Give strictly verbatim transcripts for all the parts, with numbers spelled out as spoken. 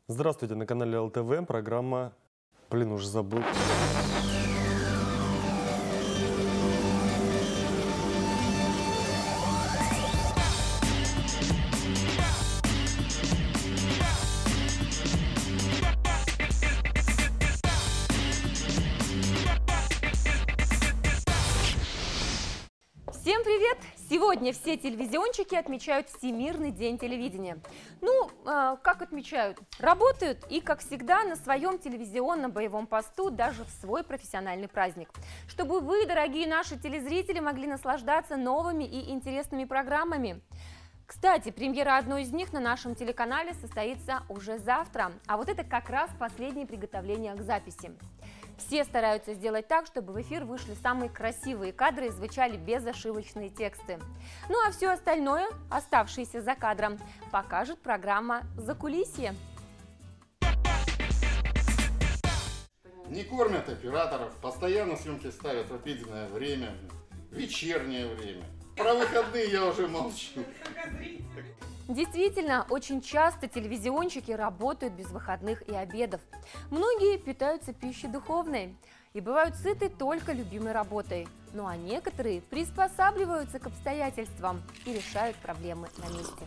Здравствуйте, на канале эл тэ вэ, программа... Блин, уже забыл. Всем привет! Сегодня все телевизионщики отмечают Всемирный день телевидения. Ну, э, как отмечают? Работают и, как всегда, на своем телевизионном боевом посту даже в свой профессиональный праздник. Чтобы вы, дорогие наши телезрители, могли наслаждаться новыми и интересными программами. Кстати, премьера одной из них на нашем телеканале состоится уже завтра. А вот это как раз последние приготовления к записи. Все стараются сделать так, чтобы в эфир вышли самые красивые кадры и звучали безошибочные тексты. Ну а все остальное, оставшееся за кадром, покажет программа «Закулисье». Не кормят операторов, постоянно съемки ставят в обеденное время, вечернее время. Про выходные я уже молчу. Действительно, очень часто телевизионщики работают без выходных и обедов. Многие питаются пищей духовной и бывают сыты только любимой работой. Ну а некоторые приспосабливаются к обстоятельствам и решают проблемы на месте.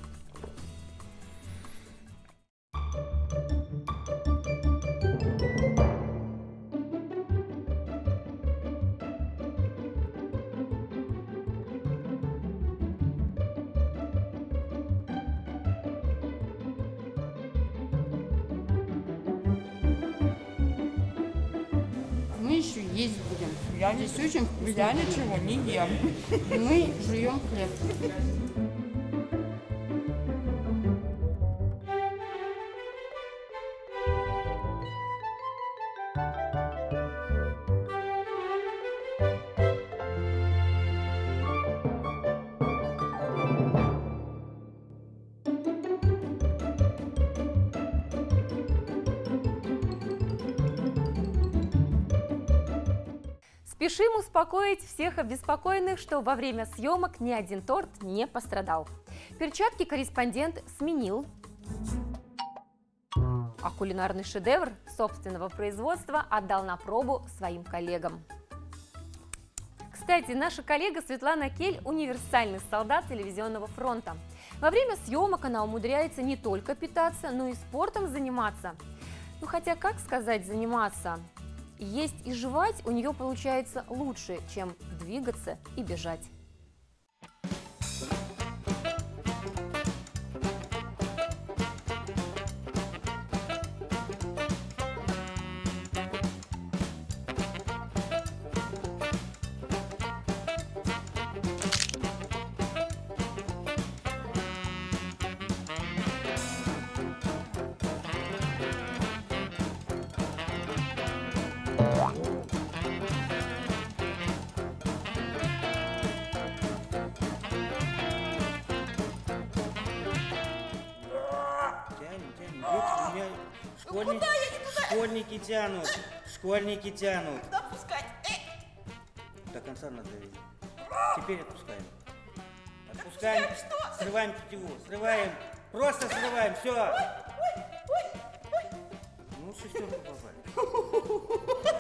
Мы еще есть будем. Я здесь очень вкусно. Я ничего не ем. Мы жуем хлеб. Спешим успокоить всех обеспокоенных, что во время съемок ни один торт не пострадал. Перчатки корреспондент сменил, а кулинарный шедевр собственного производства отдал на пробу своим коллегам. Кстати, наша коллега Светлана Кель – универсальный солдат телевизионного фронта. Во время съемок она умудряется не только питаться, но и спортом заниматься. Ну хотя, как сказать «заниматься»? Есть и жевать у нее получается лучше, чем двигаться и бежать. Школьни... Куда? Я не туда. Школьники тянут, школьники тянут. Куда пускать? До конца надо. Теперь отпускаем. Отпускаем, что? Срываем тетиву, срываем, просто срываем, все. Ой, ой, ой, ой. Ну, шестерку попали.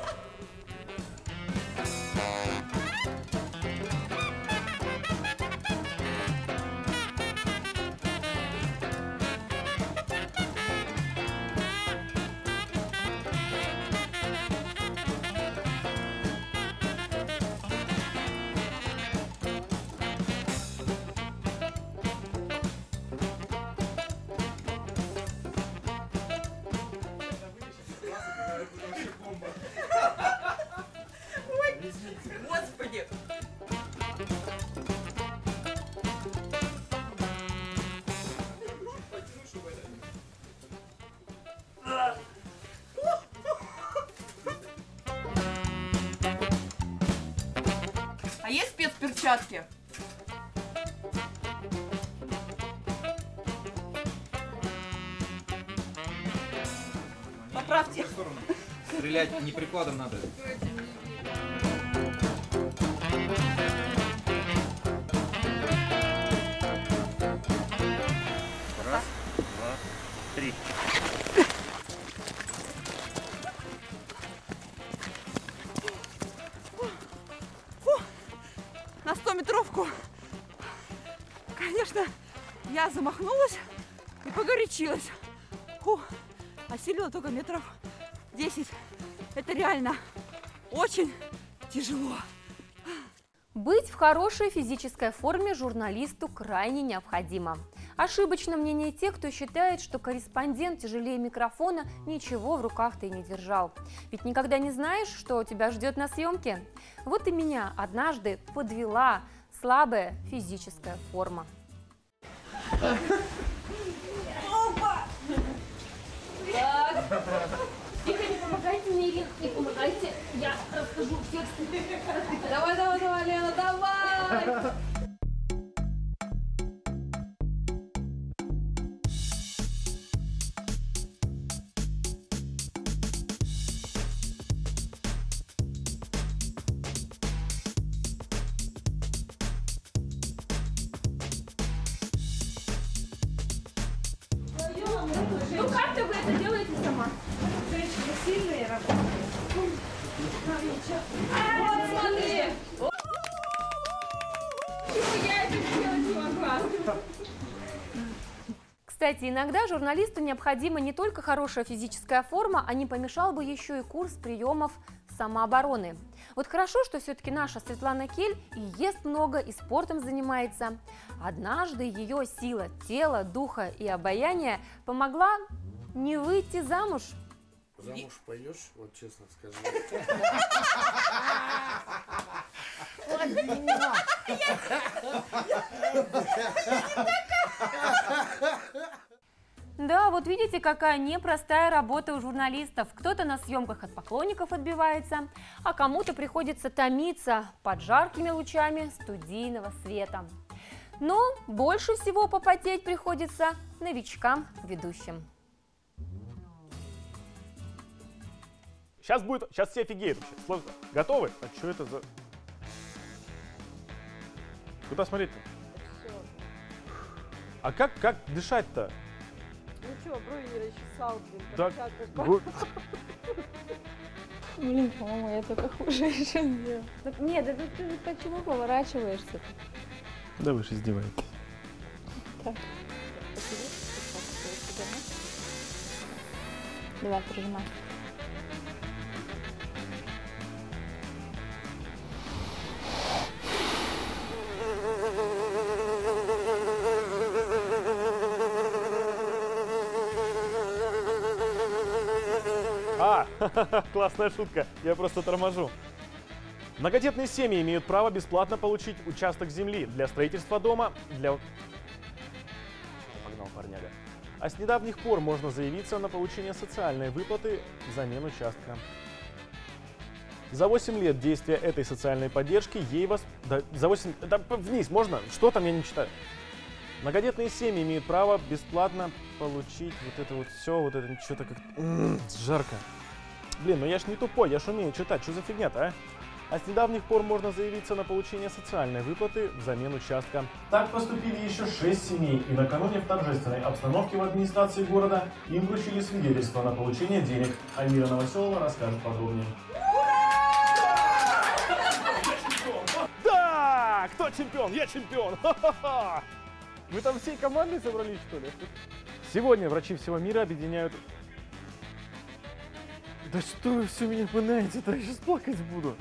Господи. А есть спецперчатки? Поправьте. Стрелять не прикладом надо. Раз, два, три. тренировку. Конечно, я замахнулась и погорячилась. Фу, осилила только метров десять. Это реально очень тяжело. Быть в хорошей физической форме журналисту крайне необходимо. Ошибочно мнение тех, кто считает, что корреспондент тяжелее микрофона ничего в руках-то и не держал. Ведь никогда не знаешь, что тебя ждет на съемке. Вот и меня однажды подвела слабая физическая форма. Тихо, не помогайте мне, Ирина, не помогайте. Я расскажу текст. Давай, давай, давай, Лена, давай! Ну как-то вы это делаете сама? Женщины сильные работают. Вот смотри! Почему я это сделать не могла? Кстати, иногда журналисту необходима не только хорошая физическая форма, а не помешал бы еще и курс приемов самообороны. Вот хорошо, что все-таки наша Светлана Кель и ест много, и спортом занимается. Однажды ее сила тела, духа и обаяния помогла не выйти замуж. Замуж пойдешь, вот честно скажи. Да, вот видите, какая непростая работа у журналистов. Кто-то на съемках от поклонников отбивается, а кому-то приходится томиться под жаркими лучами студийного света. Но больше всего попотеть приходится новичкам-ведущим. Сейчас будет, сейчас все офигеют вообще. Сложно. Готовы? А что это за... Куда смотреть-то? А как, как дышать-то? Ну что, брови не расчесал, блин. Так, как гу- Блин, по-моему, я только хуже еще сделала. Так, нет, да ты почему поворачиваешься-то? Да вы же издеваетесь. Так. Давай, прижимай. А, классная шутка, я просто торможу. Многодетные семьи имеют право бесплатно получить участок земли для строительства дома, для... Погнал парняга. А с недавних пор можно заявиться на получение социальной выплаты взамен участка. За восемь лет действия этой социальной поддержки ей вас... Да, за восемь... Да, вниз можно? Что там, я не читаю. Многодетные семьи имеют право бесплатно получить вот это вот все, вот это что-то как... М-м, жарко. Блин, ну я ж не тупой, я ж умею читать, что за фигня-то, а? А с недавних пор можно заявиться на получение социальной выплаты взамен участка. Так поступили еще шесть семей, и накануне в торжественной обстановке в администрации города им вручили свидетельство на получение денег. Альмира Новоселова расскажет подробнее. Да! Кто чемпион? Я чемпион! Ха-ха-ха! Вы там всей командой собрались, что ли? Сегодня врачи всего мира объединяют... Да что вы все меня пынаете-то? Я сейчас плакать буду.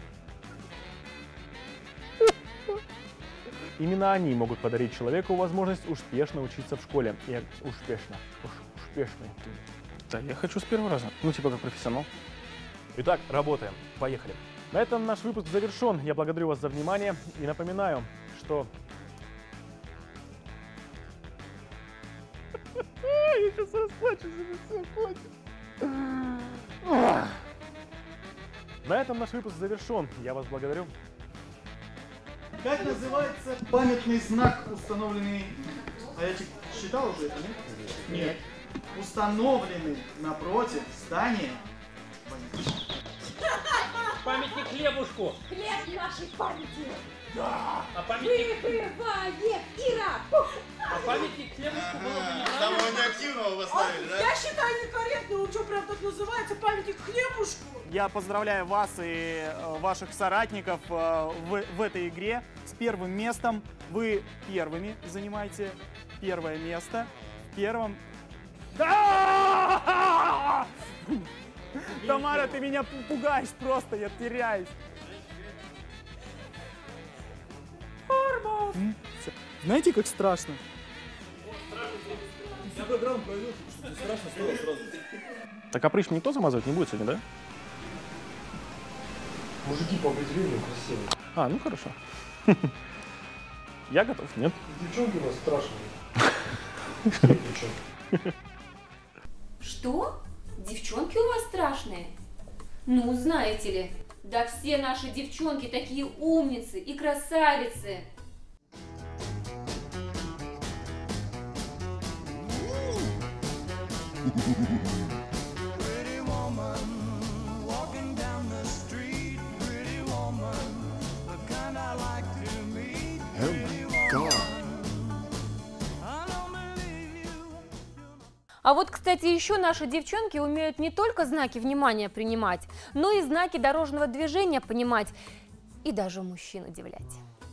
Именно они могут подарить человеку возможность успешно учиться в школе. И успешно. Уж, успешно. Да, я хочу с первого раза. Ну, типа как профессионал. Итак, работаем. Поехали. На этом наш выпуск завершен. Я благодарю вас за внимание и напоминаю, что... Я сейчас расплачусь, это все хватит. На этом наш выпуск завершен. Я вас благодарю. Как называется памятный знак, установленный... А я считал уже это, нет? Нет. Установленный напротив здания... Памятник хлебушку. Хлеб нашей памяти. Да. А памятник... Выбывает Ира! А памятник хлебушку было бы неправильно. Самого неактивного поставили, да? Я считаю некорректно, он что, прям так называется, памятник хлебушку? Я поздравляю вас и э, ваших соратников э, в, в этой игре с первым местом. Вы первыми занимаете первое место. В первом... Да! Тамара, ты меня пугаешь просто, я теряюсь. Знаете, как страшно? Так, а прыщ никто замазывать не будет сегодня, да? Мужики по определению красивые. А, ну хорошо. Я готов, нет? Девчонки у нас страшные. Что? Девчонки у вас страшные? Ну, знаете ли, да все наши девчонки такие умницы и красавицы. А вот, кстати, еще наши девчонки умеют не только знаки внимания принимать, но и знаки дорожного движения понимать и даже мужчин удивлять.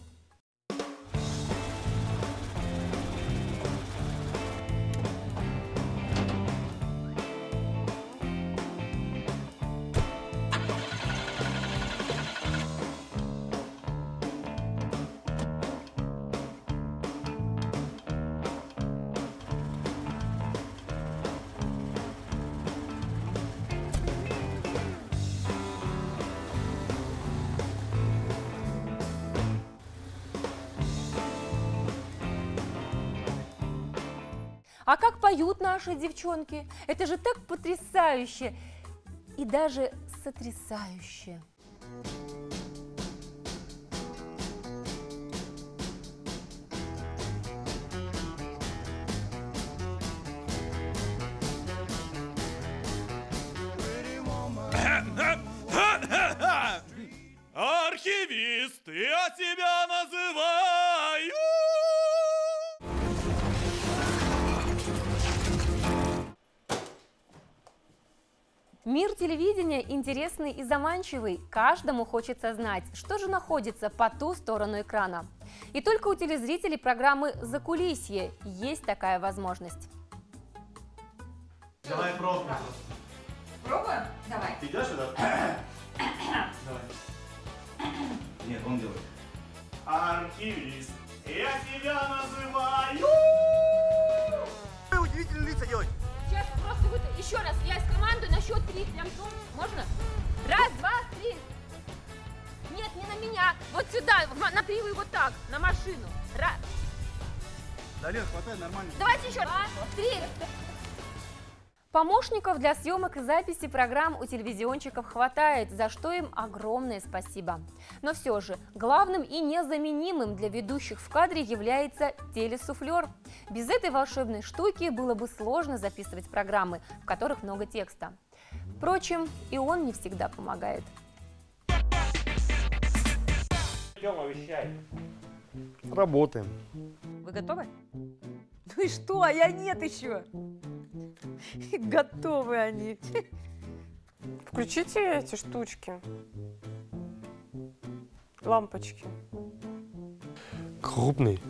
А как поют наши девчонки? Это же так потрясающе и даже сотрясающе. Архивист, я тебя называю! Мир телевидения интересный и заманчивый. Каждому хочется знать, что же находится по ту сторону экрана. И только у телезрителей программы «Закулисье» есть такая возможность. Давай пробуем. Пробуем? Давай. Ты идешь сюда? Давай. Нет, он делает. Архивист, я тебя называю! Удивительные лица делать. Сейчас просто вот еще раз, я из команды на счет три. Прям, можно? Раз, два, три. Нет, не на меня. Вот сюда, на привы вот так, на машину. Раз. Да, Лен, хватай, нормально. Давайте еще раз. Два, три. Помощников для съемок и записи программ у телевизионщиков хватает, за что им огромное спасибо. Но все же, главным и незаменимым для ведущих в кадре является телесуфлер. Без этой волшебной штуки было бы сложно записывать программы, в которых много текста. Впрочем, и он не всегда помогает. Тёма, вещай. Работаем. Вы готовы? Ну и что? А я нет еще. Готовы они. Включите эти штучки. Лампочки. Крупный.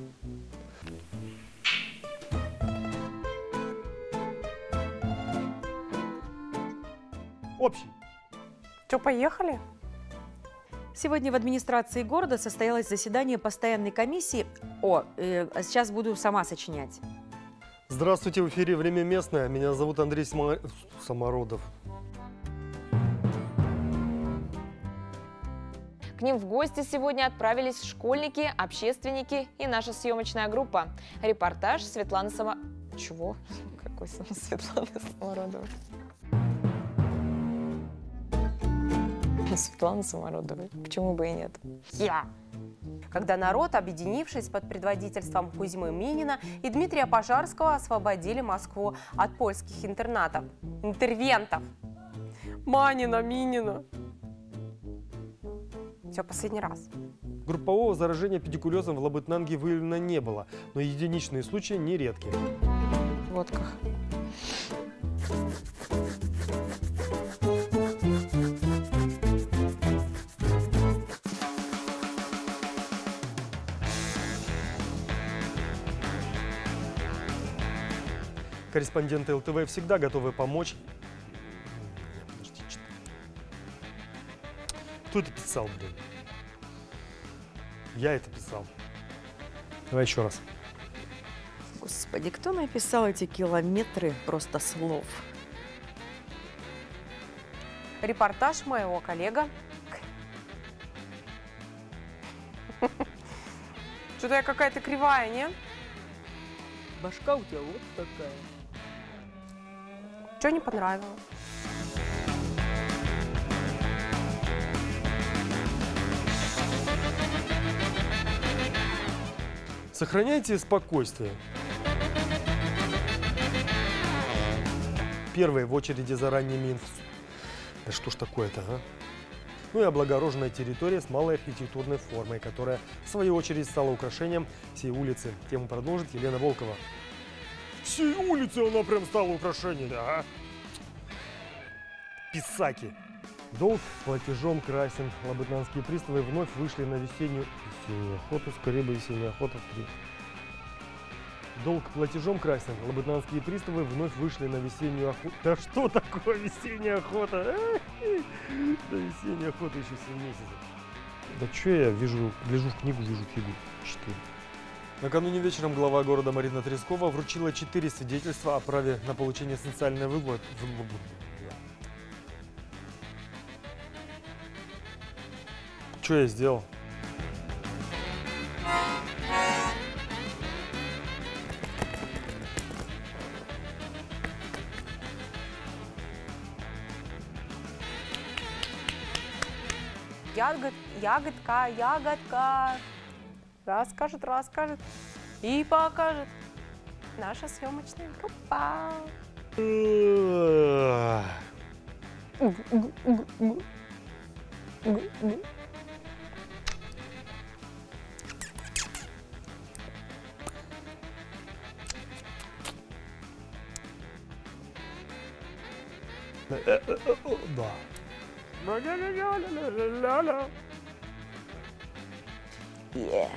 Общий. Что, поехали? Сегодня в администрации города состоялось заседание постоянной комиссии. О, э, сейчас буду сама сочинять. Здравствуйте, в эфире «Время местное». Меня зовут Андрей Сма... Самородов. К ним в гости сегодня отправились школьники, общественники и наша съемочная группа. Репортаж Светланы Само... Чего? Какой Светланы Самородовой? Светланы Самородовой. Почему бы и нет? Я. Когда народ, объединившись под предводительством Кузьмы Минина и Дмитрия Пожарского, освободили Москву от польских интернатов. Интервентов. Манина, Минина. Все, последний раз. Группового заражения педикулезом в Лабытнанге выявлено не было, но единичные случаи нередки. Вот как. Корреспонденты эл тэ вэ всегда готовы помочь. Кто это писал, блин? Я это писал. Давай еще раз. Господи, кто написал эти километры просто слов? Репортаж моего коллега. Что-то я какая-то кривая, не? Башка у тебя вот такая. Что не понравилось? Сохраняйте спокойствие. Первые в очереди за ранними инф... Да что ж такое-то, а? Ну и облагороженная территория с малой архитектурной формой, которая, в свою очередь, стала украшением всей улицы. Тему продолжит Елена Волкова. Всей улицы она прям стала украшением, да? Писаки. Долг платежом красен. Лабытнанские приставы вновь вышли на весеннюю... Весеннюю охоту, скорее бы весенняя охота в три. Долг платежом красен. Лабытнанские приставы вновь вышли на весеннюю охоту. Да что такое весенняя охота? Да весенняя охота еще семь месяцев. Да что я вижу, гляжу в книгу, вижу фигу. четыре. Накануне вечером глава города Марина Трескова вручила четыре свидетельства о праве на получение социальной выплаты. Что я сделал? Ягод, ягодка, ягодка. Расскажет, расскажет и покажет наша съемочная группа. Да. Yeah.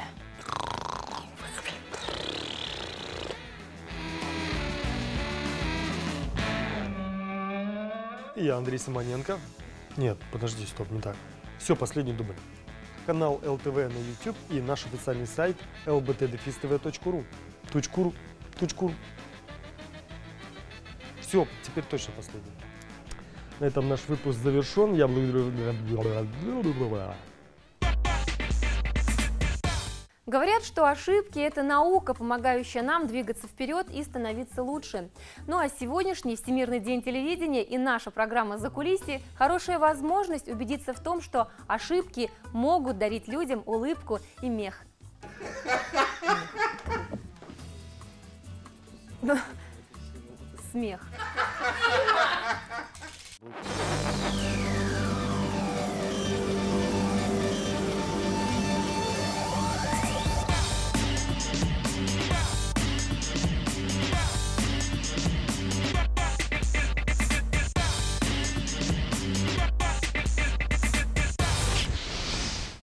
Я Андрей Симоненко. Нет, подожди, стоп, не так. Все, последний дубль. Канал эл тэ вэ на YouTube и наш официальный сайт эл бэ тэ дефис тэ вэ точка ру. Точку, точку. Все, теперь точно последний. На этом наш выпуск завершен. Я благодарю... Говорят, что ошибки – это наука, помогающая нам двигаться вперед и становиться лучше. Ну а сегодняшний Всемирный день телевидения и наша программа «Закулисье» – хорошая возможность убедиться в том, что ошибки могут дарить людям улыбку и мех. Смех.